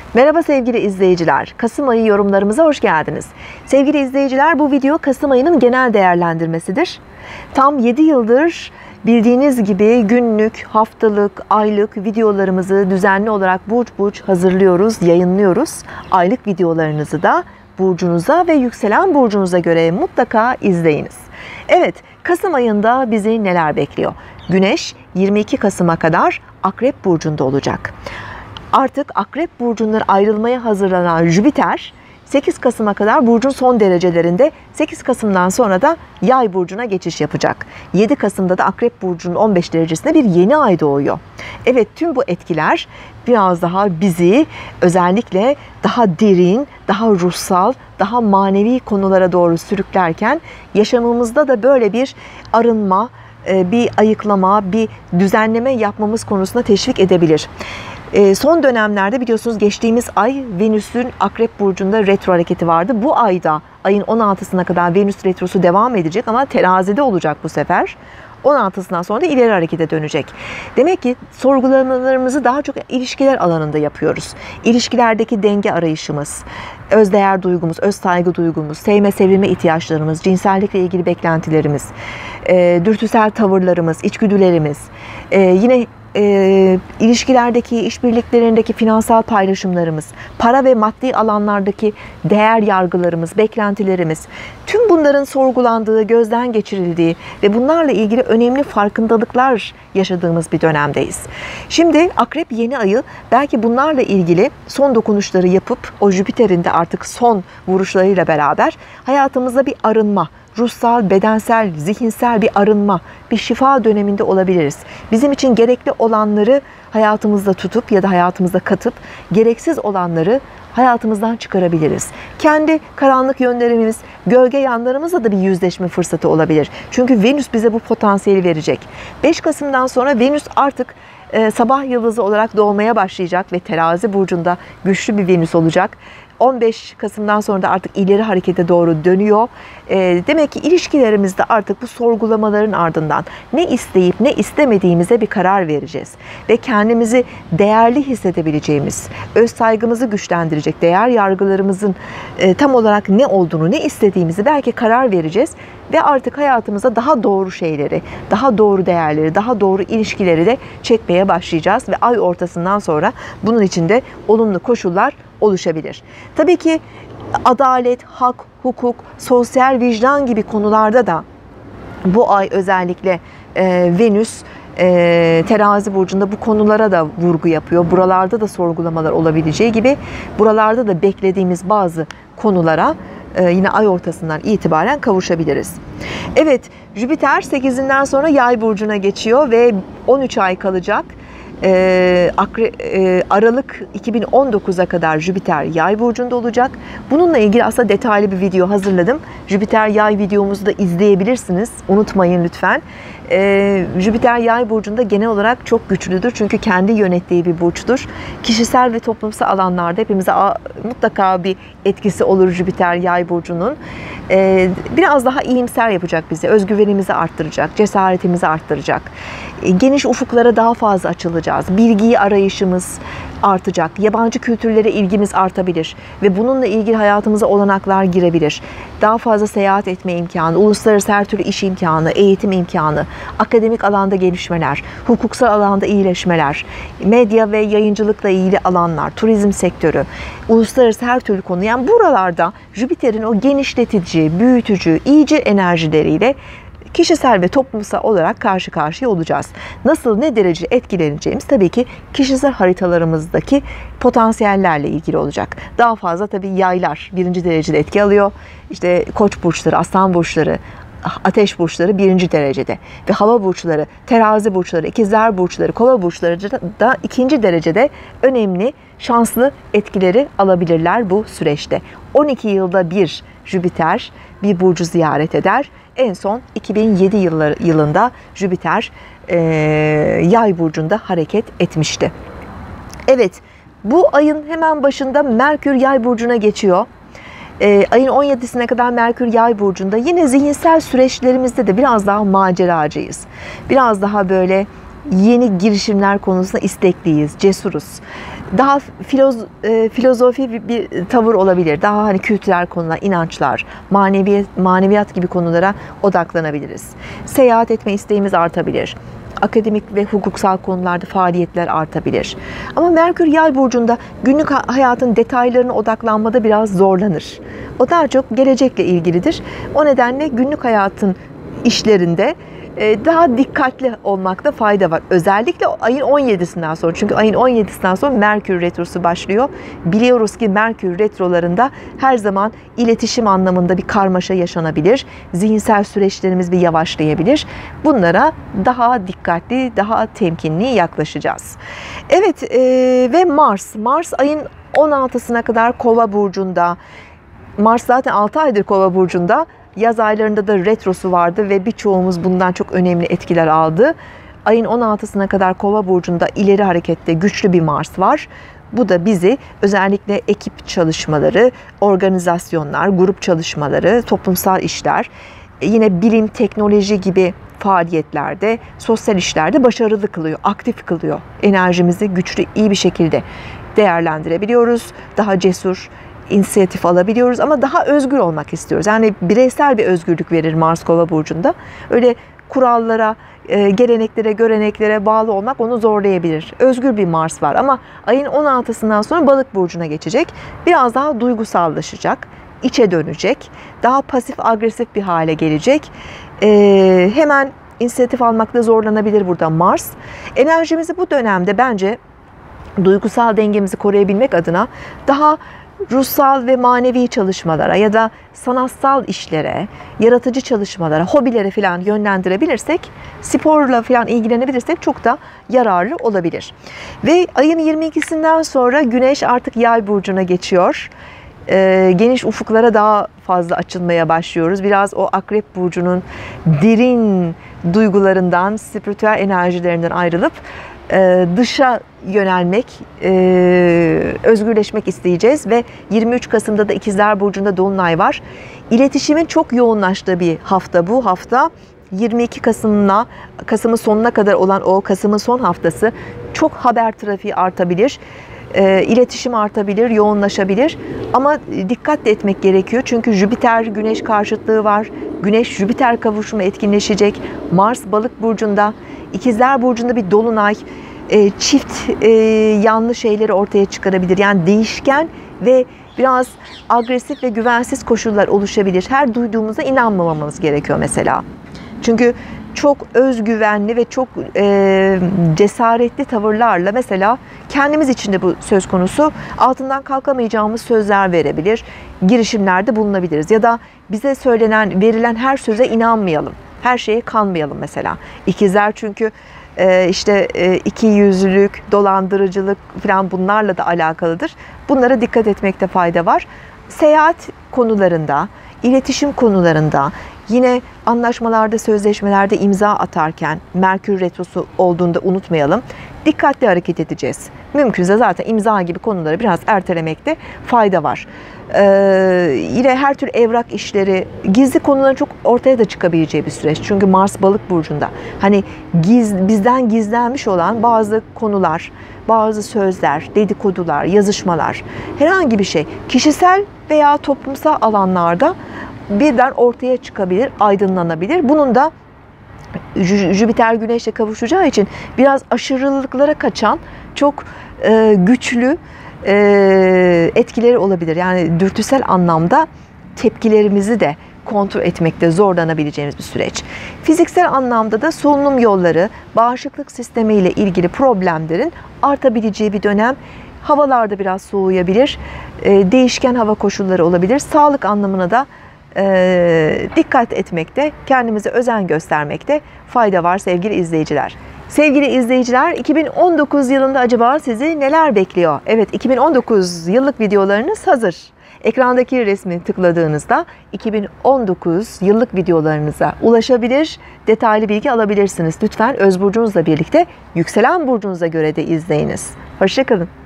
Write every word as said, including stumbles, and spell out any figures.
Merhaba sevgili izleyiciler. Kasım ayı yorumlarımıza hoş geldiniz. Sevgili izleyiciler, bu video Kasım ayının genel değerlendirmesidir. Tam yedi yıldır bildiğiniz gibi günlük, haftalık, aylık videolarımızı düzenli olarak burç burç hazırlıyoruz, yayınlıyoruz. Aylık videolarınızı da burcunuza ve yükselen burcunuza göre mutlaka izleyiniz. Evet, Kasım ayında bizi neler bekliyor? Güneş yirmi iki Kasım'a kadar Akrep burcunda olacak. Artık Akrep burcundan ayrılmaya hazırlanan Jüpiter sekiz Kasım'a kadar burcun son derecelerinde, sekiz Kasım'dan sonra da Yay burcuna geçiş yapacak. yedi Kasım'da da Akrep burcunun on beş derecesinde bir yeni ay doğuyor. Evet, tüm bu etkiler biraz daha bizi özellikle daha derin, daha ruhsal, daha manevi konulara doğru sürüklerken yaşamımızda da böyle bir arınma, bir ayıklama, bir düzenleme yapmamız konusunda teşvik edebilir. Son dönemlerde biliyorsunuz geçtiğimiz ay Venüs'ün Akrep burcunda retro hareketi vardı. Bu ayda ayın on altısına kadar Venüs retrosu devam edecek ama terazide olacak bu sefer. on altısından sonra da ileri harekete dönecek. Demek ki sorgulamalarımızı daha çok ilişkiler alanında yapıyoruz. İlişkilerdeki denge arayışımız, özdeğer duygumuz, öz saygı duygumuz, sevme sevilme ihtiyaçlarımız, cinsellikle ilgili beklentilerimiz, e, dürtüsel tavırlarımız, içgüdülerimiz, e, yine E, ilişkilerdeki, işbirliklerindeki finansal paylaşımlarımız, para ve maddi alanlardaki değer yargılarımız, beklentilerimiz, tüm bunların sorgulandığı, gözden geçirildiği ve bunlarla ilgili önemli farkındalıklar yaşadığımız bir dönemdeyiz. Şimdi Akrep yeni ayı belki bunlarla ilgili son dokunuşları yapıp o Jüpiter'in de artık son vuruşlarıyla beraber hayatımızda bir arınma, ruhsal, bedensel, zihinsel bir arınma, bir şifa döneminde olabiliriz. Bizim için gerekli olanları hayatımızda tutup ya da hayatımızda katıp gereksiz olanları hayatımızdan çıkarabiliriz. Kendi karanlık yönlerimiz, gölge yanlarımızla da bir yüzleşme fırsatı olabilir. Çünkü Venüs bize bu potansiyeli verecek. beş Kasım'dan sonra Venüs artık e, sabah yıldızı olarak doğmaya başlayacak ve Terazi burcunda güçlü bir Venüs olacak. on beş Kasım'dan sonra da artık ileri harekete doğru dönüyor. E, demek ki ilişkilerimizde artık bu sorgulamaların ardından ne isteyip ne istemediğimize bir karar vereceğiz. Ve kendimizi değerli hissedebileceğimiz, öz saygımızı güçlendirecek, değer yargılarımızın e, tam olarak ne olduğunu, ne istediğimizi belki karar vereceğiz. Ve artık hayatımıza daha doğru şeyleri, daha doğru değerleri, daha doğru ilişkileri de çekmeye başlayacağız. Ve ay ortasından sonra bunun için de olumlu koşullar oluşabilir. Tabii ki adalet, hak, hukuk, sosyal vicdan gibi konularda da bu ay özellikle e, Venüs e, Terazi burcunda bu konulara da vurgu yapıyor. Buralarda da sorgulamalar olabileceği gibi buralarda da beklediğimiz bazı konulara e, yine ay ortasından itibaren kavuşabiliriz. Evet, Jüpiter sekizinden sonra Yay burcuna geçiyor ve on üç ay kalacak. Ee, Aralık iki bin on dokuza kadar Jüpiter Yay burcunda olacak. Bununla ilgili aslında detaylı bir video hazırladım. Jüpiter Yay videomuzu da izleyebilirsiniz. Unutmayın lütfen. Ee, Jüpiter Yay burcunda genel olarak çok güçlüdür. Çünkü kendi yönettiği bir burçtur. Kişisel ve toplumsal alanlarda hepimize mutlaka bir etkisi olur Jüpiter Yay burcunun. Ee, biraz daha iyimser yapacak bizi. Özgüvenimizi arttıracak, cesaretimizi arttıracak. Ee, geniş ufuklara daha fazla açılacağız. Bilgiyi arayışımız artacak. Yabancı kültürlere ilgimiz artabilir. Ve bununla ilgili hayatımıza olanaklar girebilir. Daha fazla seyahat etme imkanı, uluslararası her türlü iş imkanı, eğitim imkanı, akademik alanda gelişmeler, hukuksal alanda iyileşmeler, medya ve yayıncılıkla ilgili alanlar, turizm sektörü, uluslararası her türlü konu. Yani buralarda Jüpiter'in o genişletici, büyütücü, iyice enerjileriyle kişisel ve toplumsal olarak karşı karşıya olacağız. Nasıl, ne derece etkileneceğimiz tabii ki kişisel haritalarımızdaki potansiyellerle ilgili olacak. Daha fazla tabii yaylar birinci derecede etki alıyor. İşte Koç burçları, Aslan burçları, Ateş burçları birinci derecede ve hava burçları, Terazi burçları, İkizler burçları, Kova burçları da ikinci derecede önemli, şanslı etkileri alabilirler bu süreçte. on iki yılda bir Jüpiter bir burcu ziyaret eder. En son iki bin yedi yılında Jüpiter e, Yay burcunda hareket etmişti. Evet, bu ayın hemen başında Merkür Yay burcuna geçiyor. E, ayın on yedisine kadar Merkür Yay burcunda. Yine zihinsel süreçlerimizde de biraz daha maceracıyız. Biraz daha böyle yeni girişimler konusunda istekliyiz, cesuruz. daha filoz, e, filozofi bir, bir tavır olabilir. Daha hani kültürel konular, inançlar, maneviyat, maneviyat gibi konulara odaklanabiliriz. Seyahat etme isteğimiz artabilir. Akademik ve hukuksal konularda faaliyetler artabilir. Ama Merkür Yay burcunda günlük hayatın detaylarına odaklanmada biraz zorlanır. O daha çok gelecekle ilgilidir. O nedenle günlük hayatın işlerinde daha dikkatli olmakta fayda var. Özellikle ayın on yedisinden sonra. Çünkü ayın on yedisinden sonra Merkür Retrosu başlıyor. Biliyoruz ki Merkür Retrolarında her zaman iletişim anlamında bir karmaşa yaşanabilir. Zihinsel süreçlerimiz bir yavaşlayabilir. Bunlara daha dikkatli, daha temkinli yaklaşacağız. Evet e, ve Mars. Mars ayın on altısına kadar Kova burcunda. Mars zaten altı aydır Kova burcunda. Yaz aylarında da retrosu vardı ve birçoğumuz bundan çok önemli etkiler aldı. Ayın on altısına kadar Kova burcunda ileri harekette güçlü bir Mars var. Bu da bizi özellikle ekip çalışmaları, organizasyonlar, grup çalışmaları, toplumsal işler, yine bilim, teknoloji gibi faaliyetlerde, sosyal işlerde başarılı kılıyor, aktif kılıyor. Enerjimizi güçlü, iyi bir şekilde değerlendirebiliyoruz. Daha cesur, inisiyatif alabiliyoruz ama daha özgür olmak istiyoruz. Yani bireysel bir özgürlük verir Mars Kova burcunda. Öyle kurallara, geleneklere, göreneklere bağlı olmak onu zorlayabilir. Özgür bir Mars var ama ayın on altısından sonra Balık burcuna geçecek. Biraz daha duygusallaşacak, içe dönecek, daha pasif agresif bir hale gelecek. Ee, hemen inisiyatif almakta zorlanabilir burada Mars. Enerjimizi bu dönemde bence duygusal dengemizi koruyabilmek adına daha ruhsal ve manevi çalışmalara ya da sanatsal işlere, yaratıcı çalışmalara, hobilere falan yönlendirebilirsek, sporla falan ilgilenebilirsek çok da yararlı olabilir. Ve ayın yirmi ikisinden sonra Güneş artık Yay burcuna geçiyor. Ee, geniş ufuklara daha fazla açılmaya başlıyoruz. Biraz o Akrep burcunun derin duygularından, spiritüel enerjilerinden ayrılıp dışa yönelmek, özgürleşmek isteyeceğiz ve yirmi üç Kasım'da da İkizler Burcu'nda Dolunay var. İletişimin çok yoğunlaştığı bir hafta bu hafta. yirmi iki Kasım'la Kasım'ın sonuna kadar olan o Kasım'ın son haftası çok haber trafiği artabilir. İletişim artabilir, yoğunlaşabilir ama dikkat de etmek gerekiyor. Çünkü Jüpiter Güneş karşıtlığı var. Güneş Jüpiter kavuşumu etkinleşecek. Mars Balık burcunda, İkizler burcunda bir dolunay çift yanlı şeyleri ortaya çıkarabilir. Yani değişken ve biraz agresif ve güvensiz koşullar oluşabilir. Her duyduğumuza inanmamamız gerekiyor mesela. Çünkü çok özgüvenli ve çok e, cesaretli tavırlarla mesela kendimiz için de bu söz konusu, altından kalkamayacağımız sözler verebilir, girişimlerde bulunabiliriz. Ya da bize söylenen, verilen her söze inanmayalım, her şeye kanmayalım mesela. İkizler çünkü e, işte e, ikiyüzlülük, dolandırıcılık falan bunlarla da alakalıdır. Bunlara dikkat etmekte fayda var. Seyahat konularında, iletişim konularında, yine anlaşmalarda, sözleşmelerde imza atarken Merkür Retrosu olduğunda unutmayalım. Dikkatli hareket edeceğiz. Mümkünse zaten imza gibi konuları biraz ertelemekte fayda var. Ee, yine her tür evrak işleri, gizli konuların çok ortaya da çıkabileceği bir süreç. Çünkü Mars Balık burcunda. Hani giz, bizden gizlenmiş olan bazı konular, bazı sözler, dedikodular, yazışmalar, herhangi bir şey kişisel veya toplumsal alanlarda birden ortaya çıkabilir, aydınlanabilir. Bunun da Jüpiter Güneş'le kavuşacağı için biraz aşırılıklara kaçan çok e, güçlü e, etkileri olabilir. Yani dürtüsel anlamda tepkilerimizi de kontrol etmekte zorlanabileceğimiz bir süreç. Fiziksel anlamda da solunum yolları, bağışıklık sistemi ile ilgili problemlerin artabileceği bir dönem. Havalarda biraz soğuyabilir, e, değişken hava koşulları olabilir. Sağlık anlamına da e, dikkat etmekte, kendimize özen göstermekte fayda var sevgili izleyiciler. Sevgili izleyiciler, iki bin on dokuz yılında acaba sizi neler bekliyor? Evet, iki bin on dokuz yıllık videolarınız hazır. Ekrandaki resmi tıkladığınızda iki bin on dokuz yıllık videolarınıza ulaşabilir, detaylı bilgi alabilirsiniz. Lütfen öz burcunuzla birlikte yükselen burcunuza göre de izleyiniz. Hoşça kalın.